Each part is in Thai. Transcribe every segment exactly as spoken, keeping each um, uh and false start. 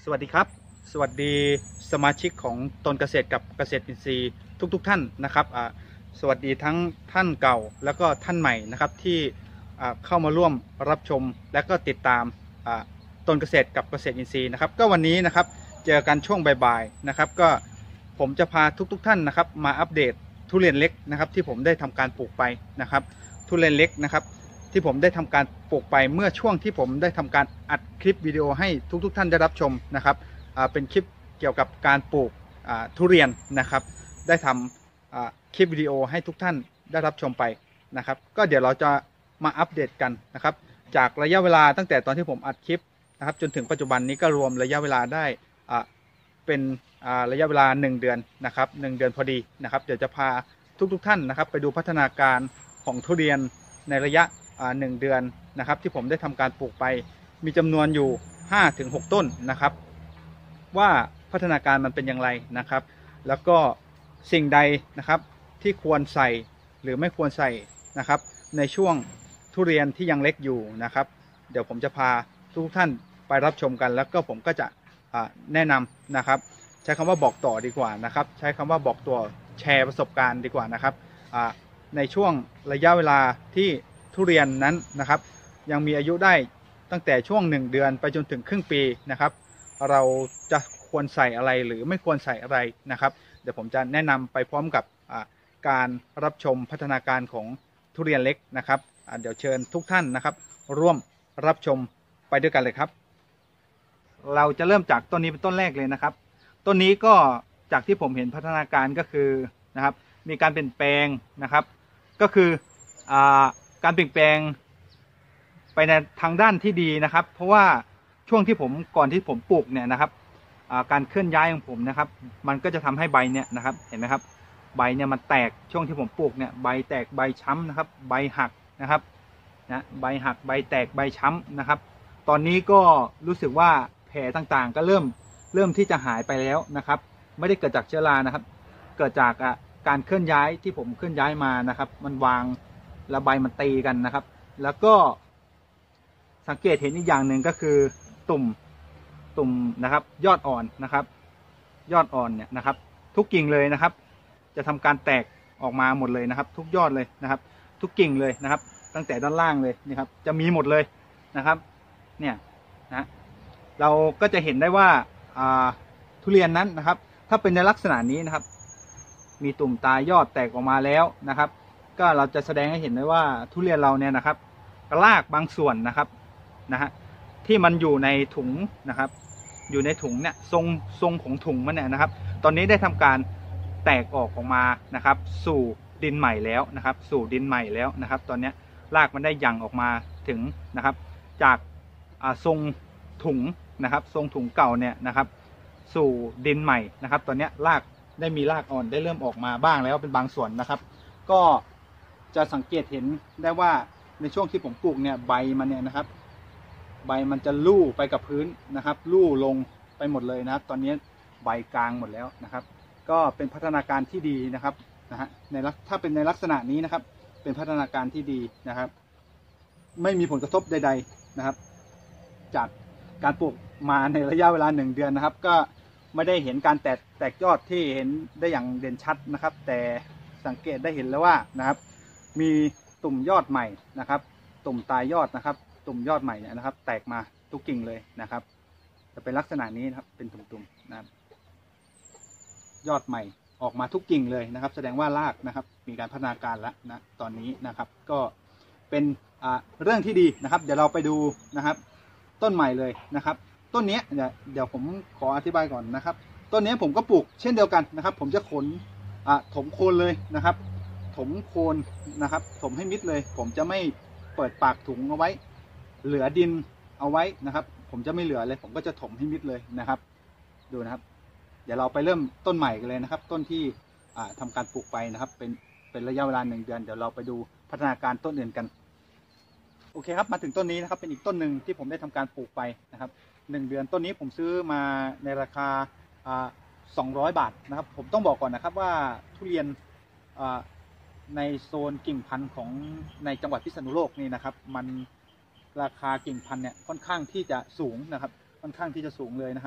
สวัสดีครับสวัสดีสมาชิกของตนเกษตรกับเกษตรอินทรีย์ทุกๆ ท่านนะครับสวัสดีทั้งท่านเก่าแล้วก็ท่านใหม่นะครับที่เข้ามาร่วมรับชมและก็ติดตามตนเกษตรกับเกษตรอินทรีย์นะครับก็วันนี้นะครับเจอกันช่วงบ่ายๆนะครับก็ผมจะพาทุกๆท่านนะครับมาอัปเดตทุเรียนเล็กนะครับที่ผมได้ทำการปลูกไปนะครับทุเรียนเล็กนะครับที่ผมได้ทำการปลูกไปเมื่อช่วงที่ผมได้ทำการอัดคลิปวิดีโอให้ทุกๆ ท่านได้รับชมนะครับเป็นคลิปเกี่ยวกับการปลูกทุเรียนนะครับได้ทำคลิปวิดีโอให้ทุกท่านได้รับชมไปนะครับก็เดี๋ยวเราจะมาอัปเดตกันนะครับจากระยะเวลาตั้งแต่ตอนที่ผมอัดคลิปนะครับจนถึงปัจจุบันนี้ก็รวมระยะเวลาได้เป็นระยะเวลาหนึ่งเดือนนะครับหนึ่งเดือนพอดีนะครับเดี๋ยวจะพาทุกๆ ท่านนะครับไปดูพัฒนาการของทุเรียนในระยะหนึ่งเดือนนะครับที่ผมได้ทำการปลูกไปมีจำนวนอยู่ ห้าถึงหก ต้นนะครับว่าพัฒนาการมันเป็นอย่างไรนะครับแล้วก็สิ่งใดนะครับที่ควรใส่หรือไม่ควรใส่นะครับในช่วงทุเรียนที่ยังเล็กอยู่นะครับเดี๋ยวผมจะพาทุกท่านไปรับชมกันแล้วก็ผมก็จะแนะนำนะครับใช้คำว่าบอกต่อดีกว่านะครับใช้คำว่าบอกต่อแชร์ประสบการณ์ดีกว่านะครับในช่วงระยะเวลาที่ทุเรียนนั้นนะครับยังมีอายุได้ตั้งแต่ช่วงหนึ่งเดือนไปจนถึงครึ่งปีนะครับเราจะควรใส่อะไรหรือไม่ควรใส่อะไรนะครับเดี๋ยวผมจะแนะนำไปพร้อมกับการรับชมพัฒนาการของทุเรียนเล็กนะครับเดี๋ยวเชิญทุกท่านนะครับร่วมรับชมไปด้วยกันเลยครับเราจะเริ่มจากต้นนี้เป็นต้นแรกเลยนะครับต้นนี้ก็จากที่ผมเห็นพัฒนาการก็คือนะครับมีการเปลี่ยนแปลงนะครับก็คืออ่าการเปลี่ยนแปลงไปในทางด้านที่ดีนะครับเพราะว่าช่วงที่ผมก่อนที่ผมปลูกเนี่ยนะครับการเคลื่อนย้ายของผมนะครับมันก็จะทำให้ใบเนี่ยนะครับเห็นไหมครับใบเนี่ยมันแตกช่วงที่ผมปลูกเนี่ยใบแตกใบช้ำนะครับใบหักนะครับนะใบหักใบแตกใบช้ำนะครับตอนนี้ก็รู้สึกว่าแผลต่างๆก็เริ่มเริ่มที่จะหายไปแล้วนะครับไม่ได้เกิดจากเชื้อรานะครับเกิดจากการเคลื่อนย้ายที่ผมเคลื่อนย้ายมานะครับมันวางและใบมันตีกันนะครับแล้วก็สังเกตเห็นอีกอย่างหนึ่งก็คือตุ่มตุ่มนะครับยอดอ่อนนะครับยอดอ่อนเนี่ยนะครับทุกกิ่งเลยนะครับจะทำการแตกออกมาหมดเลยนะครับทุกยอดเลยนะครับทุกกิ่งเลยนะครับตั้งแต่ด้านล่างเลยนี่ครับจะมีหมดเลยนะครับเนี่ยนะเราก็จะเห็นได้ว่าทุเรียนนั้นนะครับถ้าเป็นในลักษณะนี้นะครับมีตุ่มตายอดแตกออกมาแล้วนะครับก็เราจะแสดงให้เห็นได้ว่าทุเรียนเราเนี่ยนะครับรากบางส่วนนะครับนะฮะที่มันอยู่ในถุงนะครับอยู่ในถุงเนี่ยทรงทรงของถุงมันเนี่ยนะครับตอนนี้ได้ทำการแตกออกออกมานะครับสู่ดินใหม่แล้วนะครับสู่ดินใหม่แล้วนะครับตอนนี้รากมันได้ยั่งออกมาถึงนะครับจากทรงถุงนะครับทรงถุงเก่าเนี่ยนะครับสู่ดินใหม่นะครับตอนนี้รากได้มีรากอ่อนได้เริ่มออกมาบ้างแล้วเป็นบางส่วนนะครับก็จะสังเกตเห็นได้ว่าในช่วงที่ผมปลูกเนี่ยใบมันเนี่ยนะครับใบมันจะลู่ไปกับพื้นนะครับลู่ลงไปหมดเลยนะครับตอนนี้ใบกลางหมดแล้วนะครับก็เป็นพัฒนาการที่ดีนะครับนะฮะในถ้าเป็นในลักษณะนี้นะครับเป็นพัฒนาการที่ดีนะครับไม่มีผลกระทบใดๆนะครับจากการปลูกมาในระยะเวลาหนึ่งเดือนนะครับก็ไม่ได้เห็นการแตกแตกยอดที่เห็นได้อย่างเด่นชัดนะครับแต่สังเกตได้เห็นแล้วว่านะครับมีตุ่มยอดใหม่นะครับตุ่มตายยอดนะครับตุ่มยอดใหม่เนี่ยนะครับแตกมาทุกกิ่งเลยนะครับจะเป็นลักษณะนี้นะครับเป็นตุ่มๆนะครับยอดใหม่ออกมาทุกกิ่งเลยนะครับแสดงว่ารากนะครับมีการพัฒนาการแล้วนะตอนนี้นะครับก็เป็นเรื่องที่ดีนะครับเดี๋ยวเราไปดูนะครับต้นใหม่เลยนะครับต้นนี้เดี๋ยวเดี๋ยวผมขออธิบายก่อนนะครับต้นนี้ผมก็ปลูกเช่นเดียวกันนะครับผมจะขนถมโคนเลยนะครับถมโคนนะครับถมให้มิดเลยผมจะไม่เปิดปากถุงเอาไว้เหลือดินเอาไว้นะครับผมจะไม่เหลือเลยผมก็จะถมให้มิดเลยนะครับดูนะครับเดี๋ยวเราไปเริ่มต้นใหม่กันเลยนะครับต้นที่ทำการปลูกไปนะครับเป็นเป็นระยะเวลาหนึ่งเดือนเดี๋ยวเราไปดูพัฒนาการต้นอื่นกันโอเคครับมาถึงต้นนี้นะครับเป็นอีกต้นหนึ่งที่ผมได้ทำการปลูกไปนะครับหนึ่งเดือนต้นนี้ผมซื้อมาในราคาสองร้อยบาทนะครับผมต้องบอกก่อนนะครับว่าทุเรียนในโซนกิ่งพันธุ์ของในจังหวัดพิษณุโลกนี่นะครับมันราคากิ่งพันธุ์เนี่ยค่อนข้างที่จะสูงนะครับค่อนข้างที่จะสูงเลยนะครับ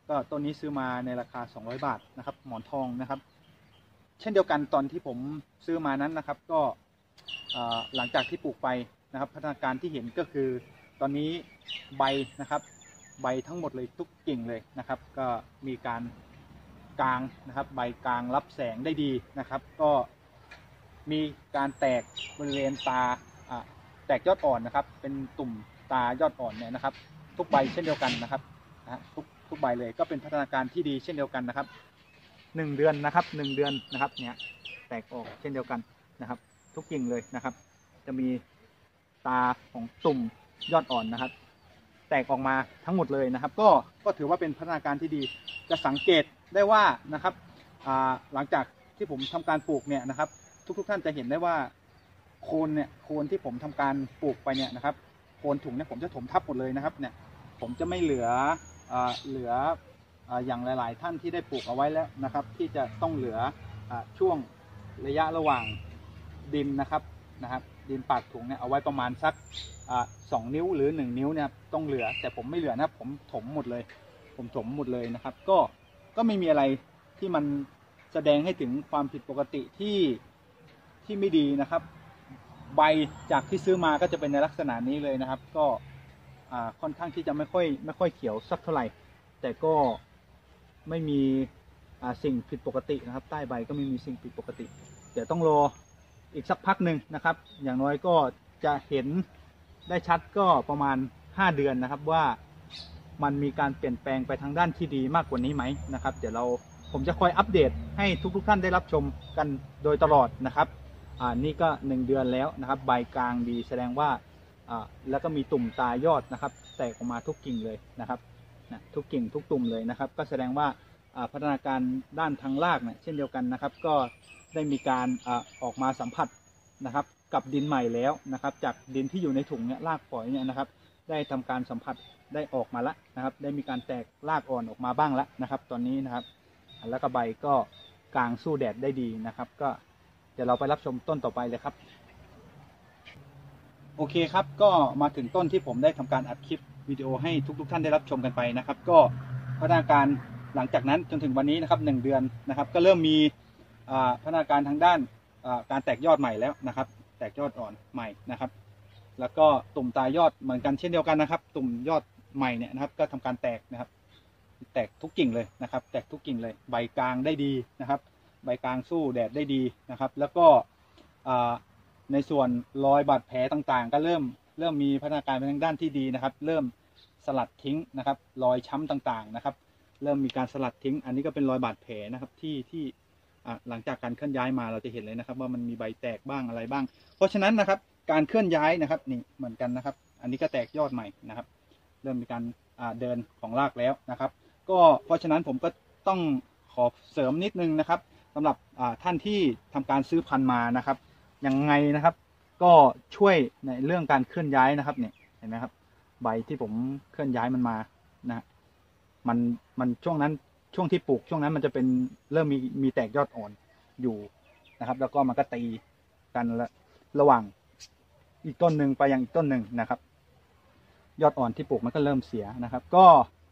ก็ต้นนี้ซื้อมาในราคาสองร้อยบาทนะครับหมอนทองนะครับเช่นเดียวกันตอนที่ผมซื้อมานั้นนะครับก็หลังจากที่ปลูกไปนะครับพัฒนาการที่เห็นก็คือตอนนี้ใบนะครับใบทั้งหมดเลยทุกกิ่งเลยนะครับก็มีการกางนะครับใบกางรับแสงได้ดีนะครับก็มีการแตกบริเวณตาแตกยอดอ่อนนะครับเป็นตุ่มตายอดอ่อนเนี่ยนะครับทุกใบเช่นเดียวกันนะครับทุกทุกใบเลยก็เป็นพัฒนาการที่ดีเช่นเดียวกันนะครับหนึ่งเดือนนะครับหนึ่งเดือนนะครับเนี่ยแตกออกเช่นเดียวกันนะครับทุกกิ่งเลยนะครับจะมีตาของตุ่มยอดอ่อนนะครับแตกออกมาทั้งหมดเลยนะครับก็ก็ถือว่าเป็นพัฒนาการที่ดีจะสังเกตได้ว่านะครับหลังจากที่ผมทำการปลูกเนี่ยนะครับทุกทุกท่านจะเห็นได้ว่าโคนเนี่ยโคนที่ผมทำการปลูกไปเนี่ยนะครับโคนถุงเนี่ยผมจะถมทับหมดเลยนะครับเนี่ยผมจะไม่เหลือเหลืออย่างหลายๆท่านที่ได้ปลูกเอาไว้แล้วนะครับที่จะต้องเหลือช่วงระยะระหว่างดินนะครับนะครับดินปากถุงเนี่ยเอาไว้ประมาณสักสองนิ้วหรือหนึ่งนิ้วเนี่ยต้องเหลือแต่ผมไม่เหลือนะผมถมหมดเลยผมถมหมดเลยนะครับก็ก็ไม่มีอะไรที่มันแสดงให้ถึงความผิดปกติที่ที่ไม่ดีนะครับใบจากที่ซื้อมาก็จะเป็นในลักษณะนี้เลยนะครับก็ค่อนข้างที่จะไม่ค่อยไม่ค่อยเขียวสักเท่าไหร่แต่ก็ไม่มีสิ่งผิดปกตินะครับใต้ใบก็ไม่มีสิ่งผิดปกติเดี๋ยวต้องรออีกสักพักหนึ่งนะครับอย่างน้อยก็จะเห็นได้ชัดก็ประมาณห้าเดือนนะครับว่ามันมีการเปลี่ยนแปลงไปทางด้านที่ดีมากกว่านี้ไหมนะครับเดี๋ยวเราผมจะคอยอัปเดตให้ทุกๆท่านได้รับชมกันโดยตลอดนะครับอ่านี่ก็หนึ่งเดือนแล้วนะครับใบกลางดีแสดงว่าอ่าแล้วก็มีตุ่มตายอดนะครับแตกออกมาทุกกิ่งเลยนะครับนะทุกกิ่งทุกตุ่มเลยนะครับก็แสดงว่าพัฒนาการด้านทางรากเนี่ยเช่นเดียวกันนะครับก็ได้มีการออกมาสัมผัสนะครับกับดินใหม่แล้วนะครับจากดินที่อยู่ในถุงเนี่ยรากฝอยเนี่ยนะครับได้ทำการสัมผัสได้ออกมาแล้วนะครับได้มีการแตกรากอ่อนออกมาบ้างแล้วนะครับตอนนี้นะครับแล้วก็ใบก็กลางสู้แดดได้ดีนะครับก็เดี๋ยวเราไปรับชมต้นต่อไปเลยครับโอเคครับก็มาถึงต้นที่ผมได้ทำการอัดคลิปวิดีโอให้ทุกๆท่านได้รับชมกันไปนะครับก็พัฒนาการหลังจากนั้นจนถึงวันนี้นะครับหนึ่งเดือนนะครับก็เริ่มมีพัฒนาการทางด้านการแตกยอดใหม่แล้วนะครับแตกยอดอ่อนใหม่นะครับแล้วก็ตุ่มตายอดเหมือนกันเช่นเดียวกันนะครับตุ่มยอดใหม่เนี่ยนะครับก็ทำการแตกนะครับแตกทุกกิ่งเลยนะครับแตกทุกกิ่งเลยใบกลางได้ดีนะครับใบกลางสู้แดดได้ดีนะครับแล้วก็ในส่วนรอยบาดแผลต่างๆก็เริ่มเริ่มมีพัฒนาการไปทางด้านที่ดีนะครับเริ่มสลัดทิ้งนะครับรอยช้ำต่างๆนะครับเริ่มมีการสลัดทิ้งอันนี้ก็เป็นรอยบาดแผลนะครับที่ที่หลังจากการเคลื่อนย้ายมาเราจะเห็นเลยนะครับว่ามันมีใบแตกบ้างอะไรบ้างเพราะฉะนั้นนะครับการเคลื่อนย้ายนะครับนี่เหมือนกันนะครับอันนี้ก็แตกยอดใหม่นะครับเริ่มมีการเดินของรากแล้วนะครับก็เพราะฉะนั้นผมก็ต้องขอเสริมนิดนึงนะครับสำหรับท่านที่ทำการซื้อพันธุ์มานะครับยังไงนะครับก็ช่วยในเรื่องการเคลื่อนย้ายนะครับเนี่ยเห็นไหมครับใบที่ผมเคลื่อนย้ายมันมานะมันมันช่วงนั้นช่วงที่ปลูกช่วงนั้นมันจะเป็นเริ่มมีมีแตกยอดอ่อนอยู่นะครับแล้วก็มันก็ตีกันละระหว่างอีกต้นหนึ่งไปยังอีกต้นหนึ่งนะครับยอดอ่อนที่ปลูกมันก็เริ่มเสียนะครับก็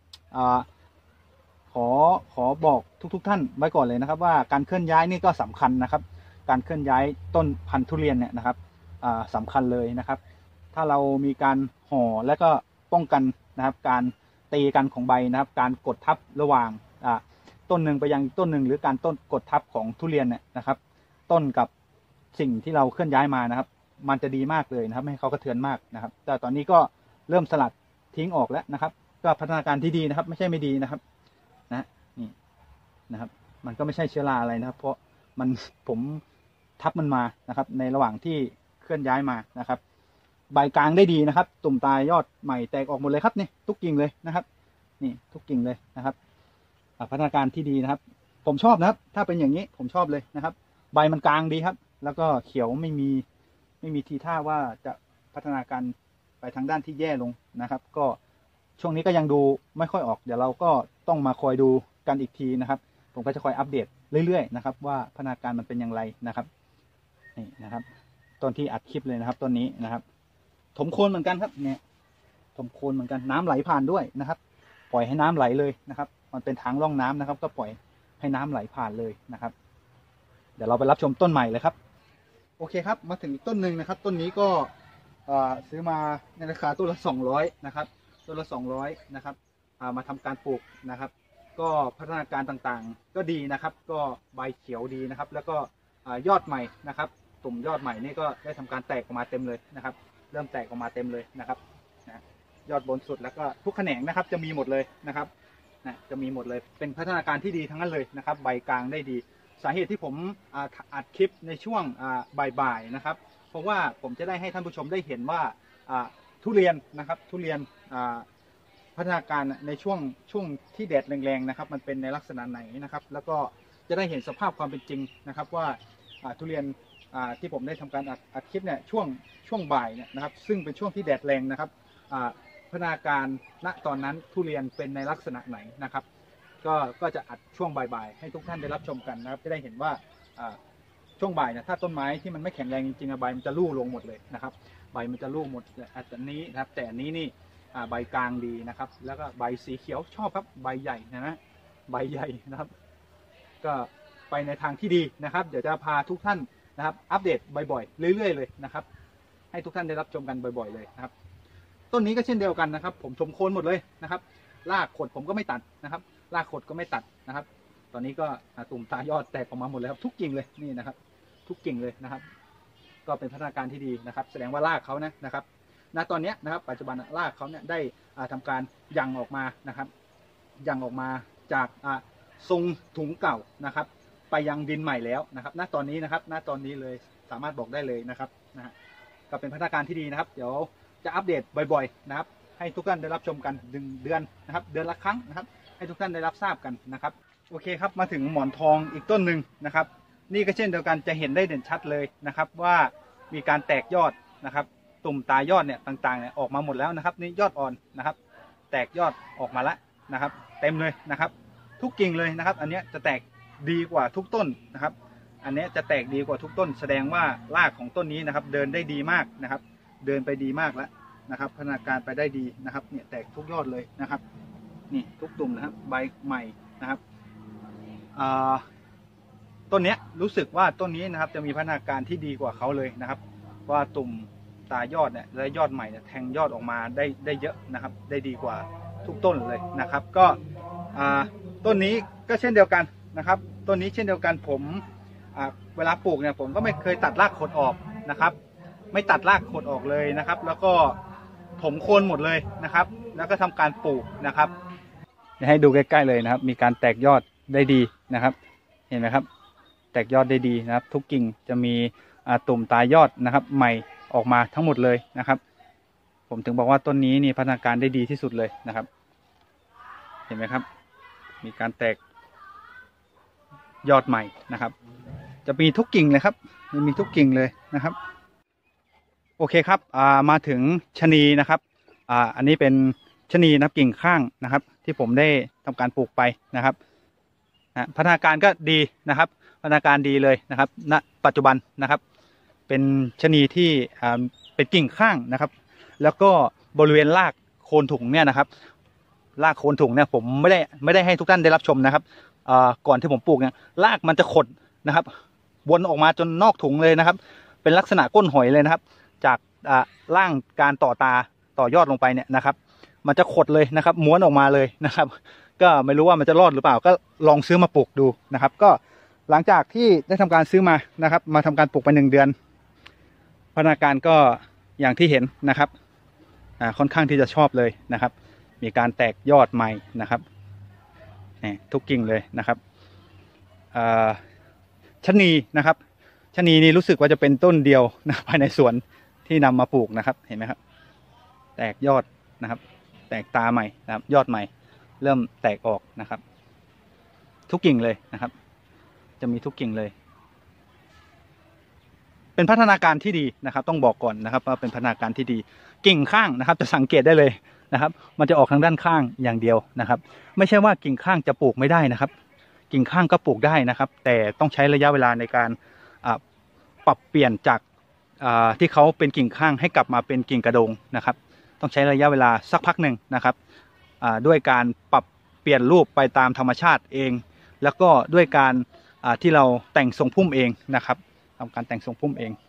ขอขอบอกทุกๆ ท่านไว้ก่อนเลยนะครับว่าการเคลื่อนย้ายนี่ก็สำคัญนะครับการเคลื่อนย้ายต้นพันธุ์ทุเรียนเนี่ยนะครับสำคัญเลยนะครับถ้าเรามีการห่อและก็ป้องกันนะครับการตีกันของใบนะครับการกดทับระหว่างต้นหนึ่งไปยังต้นหนึ่งหรือการต้นกดทับของทุเรียนเนี่ยนะครับต้นกับสิ่งที่เราเคลื่อนย้ายมานะครับมันจะดีมากเลยนะครับไม่ให้เขากระเทือนมากนะครับแต่ตอนนี้ก็เริ่มสลัดทิ้งออกแล้วนะครับก็พัฒนาการที่ดีนะครับไม่ใช่ไม่ดีนะครับนะนี่นะครับมันก็ไม่ใช่เชื้อราอะไรนะครับเพราะมันผมทับมันมานะครับในระหว่างที่เคลื่อนย้ายมานะครับใบกลางได้ดีนะครับตุ่มตายอดใหม่แตกออกหมดเลยครับนี่ทุกกิ่งเลยนะครับนี่ทุกกิ่งเลยนะครับพัฒนาการที่ดีนะครับผมชอบนะครับถ้าเป็นอย่างนี้ผมชอบเลยนะครับใบมันกลางดีครับแล้วก็เขียวไม่มีไม่มีทีท่าว่าจะพัฒนาการไปทางด้านที่แย่ลงนะครับก็ช่วงนี้ก็ยังดูไม่ค่อยออกเดี๋ยวเราก็ต้องมาคอยดูกันอีกทีนะครับผมก็จะคอยอัปเดตเรื่อยๆนะครับว่าพัฒนาการมันเป็นอย่างไรนะครับนี่นะครับต้นที่อัดคลิปเลยนะครับต้นนี้นะครับถมโคนเหมือนกันครับเนี่ยถมโคนเหมือนกันน้ำไหลผ่านด้วยนะครับปล่อยให้น้ำไหลเลยนะครับมันเป็นทางร่องน้ำนะครับก็ปล่อยให้น้ำไหลผ่านเลยนะครับเดี๋ยวเราไปรับชมต้นใหม่เลยครับโอเคครับมาถึงอีกต้นหนึ่งนะครับต้นนี้ก็ซื้อมาในราคาต้นละสองร้อยนะครับต้นละสองร้อยนะครับมาทำการปลูกนะครับก็พัฒนาการต่างๆก็ดีนะครับก็ใบเขียวดีนะครับแล้วก็ยอดใหม่นะครับตุ่มยอดใหม่นี่ก็ได้ทำการแตกออกมาเต็มเลยนะครับเริ่มแตกออกมาเต็มเลยนะครับยอดบนสุดแล้วก็ทุกแขนงนะครับจะมีหมดเลยนะครับนะจะมีหมดเลยเป็นพัฒนาการที่ดีทั้งนั้นเลยนะครับใบกลางได้ดีสาเหตุที่ผมอัดคลิปในช่วงบ่ายๆนะครับเพราะว่าผมจะได้ให้ท่านผู้ชมได้เห็นว่าทุเรียนนะครับทุเรียนพัฒนาการในช่วงช่วงที่แดดแรงๆนะครับมันเป็นในลักษณะไหนนะครับแล้วก็จะได้เห็นสภาพความเป็นจริงนะครับว่าทุเรียนที่ผมได้ทำการอัดคลิปเนี่ยช่วงช่วงบ่ายเนี่ยนะครับซึ่งเป็นช่วงที่แดดแรงนะครับพัฒนาการณตอนนั้นทุเรียนเป็นในลักษณะไหนนะครับก็ก็จะอัดช่วงบ่ายๆให้ทุกท่านได้รับชมกันนะครับจะได้เห็นว่าช่วงบ่ายเนี่ยถ้าต้นไม้ที่มันไม่แข็งแรงจริงๆใบมันจะลู่ลงหมดเลยนะครับใบมันจะลู่หมดอันนี้นะครับแต่อันนี้นี่ใบกลางดีนะครับแล้วก็ใบสีเขียวชอบครับใบใหญ่นะใบใหญ่นะครับก็ไปในทางที่ดีนะครับเดี๋ยวจะพาทุกท่านนะครับอัปเดตบ่อยๆเรื่อยๆเลยนะครับให้ทุกท่านได้รับชมกันบ่อยๆเลยนะครับต้นนี้ก็เช่นเดียวกันนะครับผมชมโคนหมดเลยนะครับรากขดผมก็ไม่ตัดนะครับรากขดก็ไม่ตัดนะครับตอนนี้ก็ตุ่มตายอดแตกออกมาหมดเลยครับทุกกิ่งเลยนี่นะครับทุกกิ่งเลยนะครับก็เป็นพัฒนาการที่ดีนะครับแสดงว่ารากเขานะนะครับณตอนนี้นะครับปัจจุบันรากเขาเนี่ยได้ทำการยังออกมานะครับยังออกมาจากทรงถุงเก่านะครับไปยังดินใหม่แล้วนะครับณตอนนี้นะครับณตอนนี้เลยสามารถบอกได้เลยนะครับนะฮะก็เป็นพัฒนาการที่ดีนะครับเดี๋ยวจะอัปเดตบ่อยๆนะครับให้ทุกท่านได้รับชมกันหนึ่งเดือนนะครับเดือนละครั้งนะครับให้ทุกท่านได้รับทราบกันนะครับโอเคครับมาถึงหมอนทองอีกต้นหนึ่งนะครับนี่ก็เช่นเดียวกันจะเห็นได้เด่นชัดเลยนะครับว่ามีการแตกยอดนะครับตุ่มตายอดเนี่ยต่างๆเนี่ยออกมาหมดแล้วนะครับนี่ยอดอ่อนนะครับแตกยอดออกมาแล้วนะครับเต็มเลยนะครับทุกกิ่งเลยนะครับอันนี้จะแตกดีกว่าทุกต้นนะครับอันนี้จะแตกดีกว่าทุกต้นแสดงว่ารากของต้นนี้นะครับเดินได้ดีมากนะครับเดินไปดีมากแล้วนะครับพัฒนาการไปได้ดีนะครับเนี่ยแตกทุกยอดเลยนะครับนี่ทุกตุ่มนะครับใบใหม่นะครับต้นนี้รู้สึกว่าต้นนี้นะครับจะมีพัฒนาการที่ดีกว่าเขาเลยนะครับว่าตุ่มตายอดเนี่ยและยอดใหม่เนี่ยแทงยอดออกมาได้ได้เยอะนะครับได้ดีกว่าทุกต้นเลยนะครับก็ต้นนี้ก็เช่นเดียวกันนะครับต้นนี้เช่นเดียวกันผมเวลาปลูกเนี่ยผมก็ไม่เคยตัดรากขดออกนะครับไม่ตัดรากขดออกเลยนะครับแล้วก็ถมโคนหมดเลยนะครับแล้วก็ทำการปลูกนะครับให้ดูใกล้ๆเลยนะครับมีการแตกยอดได้ดีนะครับเห็นไหมครับแตกยอดได้ดีนะครับทุกกิ่งจะมีตุ่มตายอดนะครับใหม่ออกมาทั้งหมดเลยนะครับผมถึงบอกว่าต้นนี้นี่พัฒนาการได้ดีที่สุดเลยนะครับเห็นไหมครับมีการแตกยอดใหม่นะครับจะมีทุกกิ่งเลยครับมีทุกกิ่งเลยนะครับโอเคครับมาถึงชะนีนะครับอ่าอันนี้เป็นชะนีนับกิ่งข้างนะครับที่ผมได้ทำการปลูกไปนะครับนะพัฒนาการก็ดีนะครับพัฒนาการดีเลยนะครับณปัจจุบันนะครับเป็นชะนีที่อ่าเป็นกิ่งข้างนะครับแล้วก็บริเวณรากโคนถุงเนี่ยนะครับรากโคนถุงเนี่ยผมไม่ได้ไม่ได้ให้ทุกท่านได้รับชมนะครับอ่าก่อนที่ผมปลูกเนี่ยรากมันจะขดนะครับวนออกมาจนนอกถุงเลยนะครับเป็นลักษณะก้นหอยเลยนะครับจากร่างการต่อตาต่อยอดลงไปเนี่ยนะครับมันจะขดเลยนะครับม้วนออกมาเลยนะครับก็ไม่รู้ว่ามันจะรอดหรือเปล่าก็ลองซื้อมาปลูกดูนะครับก็หลังจากที่ได้ทำการซื้อมานะครับมาทำการปลูกไปหนึ่งเดือนพัฒนาการก็อย่างที่เห็นนะครับค่อนข้างที่จะชอบเลยนะครับมีการแตกยอดใหม่นะครับนี่ทุกกิ่งเลยนะครับชะนีนะครับชะนีนี่รู้สึกว่าจะเป็นต้นเดียวนะภายในสวนที่นำมาปลูกนะครับเห็นไหมครับแตกยอดนะครับแตกตาใหม่นะครับยอดใหม่เริ่มแตกออกนะครับทุกกิ่งเลยนะครับจะมีทุกกิ่งเลยเป็นพัฒนาการที่ดีนะครับต้องบอกก่อนนะครับว่าเป็นพัฒนาการที่ดีกิ่งข้างนะครับจะสังเกตได้เลยนะครับมันจะออกทางด้านข้างอย่างเดียวนะครับไม่ใช่ว่ากิ่งข้างจะปลูกไม่ได้นะครับกิ่งข้างก็ปลูกได้นะครับแต่ต้องใช้ระยะเวลาในการปรับเปลี่ยนจากที่เขาเป็นกิ่งข้างให้กลับมาเป็นกิ่งกระโดงนะครับต้องใช้ระยะเวลาสักพักหนึ่งนะครับด้วยการปรับเปปลี่ยนรูปไปตามธรรมชาติเองแล้วก็ด้วยการที่เราแต่งทรงพุ่มเองนะครับทำการแต่งทรงพุ่มเอง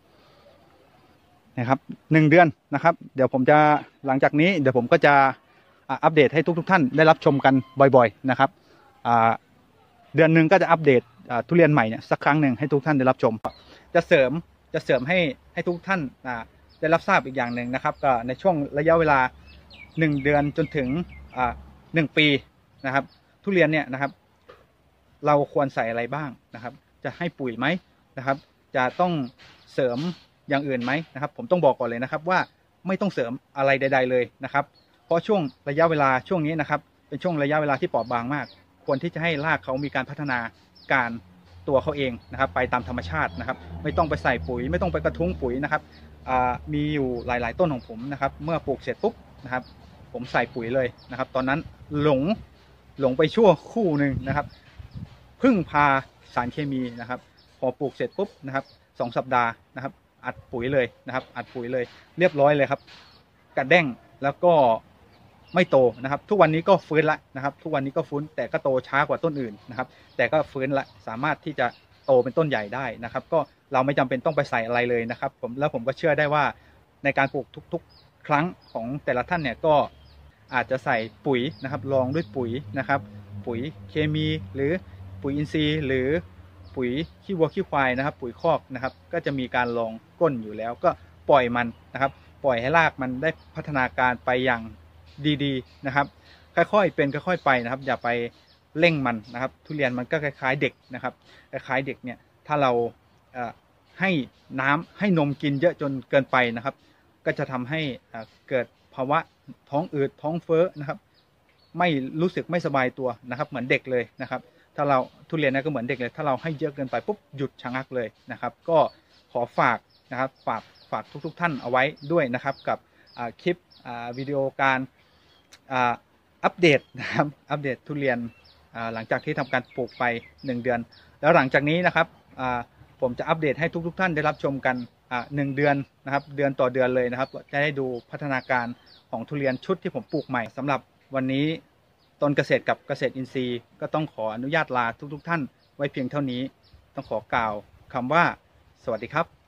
นะครับหนึ่งเดือนนะครับเดี๋ยวผมจะหลังจากนี้เดี๋ยวผมก็จะอัปเดตให้ทุกๆ ท่านได้รับชมกันบ่อยๆนะครับเดือนหนึ่งก็จะอัปเดตทุเรียนใหม่เนี่ยสักครั้งหนึ่งให้ทุกท่านได้รับชมจะเสริมจะเสริมให้ให้ทุกท่านได้รับทราบอีกอย่างหนึ่งนะครับก็ในช่วงระยะเวลาหนึ่งเดือนจนถึงหนึ่งปีนะครับทุเรียนเนี่ยนะครับเราควรใส่อะไรบ้างนะครับจะให้ปุ๋ยไหมนะครับจะต้องเสริมอย่างอื่นไหมนะครับผมต้องบอกก่อนเลยนะครับว่าไม่ต้องเสริมอะไรใดๆเลยนะครับเพราะช่วงระยะเวลาช่วงนี้นะครับเป็นช่วงระยะเวลาที่เปราะบางมากควรที่จะให้รากเขามีการพัฒนาการตัวเขาเองนะครับไปตามธรรมชาตินะครับไม่ต้องไปใส่ปุ๋ยไม่ต้องไปกระทุ้งปุ๋ยนะครับมีอยู่หลายๆต้นของผมนะครับเมื่อปลูกเสร็จปุ๊บนะครับผมใส่ปุ๋ยเลยนะครับตอนนั้นหลงหลงไปชั่วคู่หนึ่งนะครับพึ่งพาสารเคมีนะครับพอปลูกเสร็จปุ๊บนะครับสองสัปดาห์นะครับอัดปุ๋ยเลยนะครับอัดปุ๋ยเลยเรียบร้อยเลยครับกระเด้งแล้วก็ไม่โตนะครับทุกวันนี้ก็ฟื้นละนะครับทุกวันนี้ก็ฟื้นแต่ก็โตช้ากว่าต้นอื่นนะครับแต่ก็ฟื้นละสามารถที่จะโตเป็นต้นใหญ่ได้นะครับก็เราไม่จำเป็นต้องไปใส่อะไรเลยนะครับผมแล้วผมก็เชื่อได้ว่าในการปลูกทุกๆครั้งของแต่ละท่านเนี่ยก็อาจจะใส่ปุ๋ยนะครับลองด้วยปุ๋ยนะครับปุ๋ยเคมีหรือปุ๋ยอินทรีย์หรือปุ๋ยขี้วัวขี้ควายนะครับปุ๋ยคอกนะครับก็จะมีการลองก้นอยู่แล้วก็ปล่อยมันนะครับปล่อยให้รากมันได้พัฒนาการไปอย่างดีๆนะครับค่อยๆเป็นค่อยๆไปนะครับอย่าไปเร่งมันนะครับทุเรียนมันก็คล้ายๆเด็กนะครับคล้ายๆเด็กเนี่ยถ้าเราให้น้ำให้นมกินเยอะจนเกินไปนะครับก็จะทำให้เกิดภาวะท้องอืดท้องเฟ้อนะครับไม่รู้สึกไม่สบายตัวนะครับเหมือนเด็กเลยนะครับถ้าเราทุเรียนนะก็เหมือนเด็กเลยถ้าเราให้เยอะเกินไปปุ๊บหยุดชะงักเลยนะครับก็ขอฝากนะครับฝากฝากทุกๆท่านเอาไว้ด้วยนะครับกับคลิปวิดีโอการอัปเดตนะครับอัปเดตทุเรียนหลังจากที่ทำการปลูกไปหนึ่งเดือนแล้วหลังจากนี้นะครับผมจะอัปเดตให้ทุกๆท่านได้รับชมกันหนึ่งเดือนนะครับเดือนต่อเดือนเลยนะครับจะได้ดูพัฒนาการของทุเรียนชุดที่ผมปลูกใหม่สำหรับวันนี้ต้นเกษตรกับเกษตรอินทรีย์ก็ต้องขออนุญาตลาทุกๆท่านไว้เพียงเท่านี้ต้องขอกล่าวคำว่าสวัสดีครับ